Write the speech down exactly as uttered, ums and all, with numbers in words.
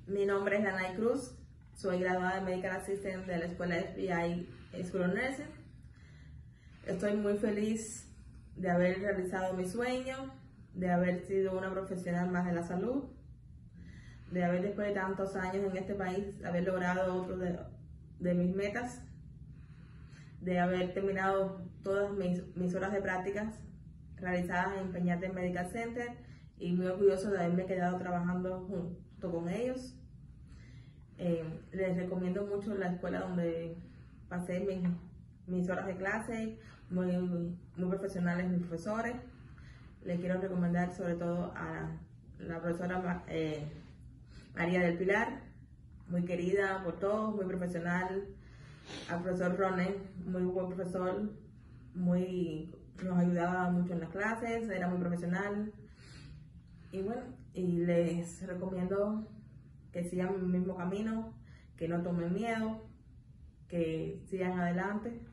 Mi nombre es Danay Cruz, soy graduada de Medical Assistant de la escuela F B I School of Nursing. Estoy muy feliz de haber realizado mi sueño, de haber sido una profesional más de la salud, de haber después de tantos años en este país, haber logrado otro de, de mis metas, de haber terminado todas mis, mis horas de prácticas realizadas en Peñate Medical Center y muy orgulloso de haberme quedado trabajando junto con ellos. Eh, les recomiendo mucho la escuela donde pasé mis, mis horas de clase, muy, muy profesionales mis profesores. Les quiero recomendar sobre todo a la profesora eh, María del Pilar, muy querida por todos, muy profesional, al profesor Ronen, muy buen profesor, muy, nos ayudaba mucho en las clases, era muy profesional. Y bueno, y les recomiendo que sigan el mismo camino, que no tomen miedo, que sigan adelante.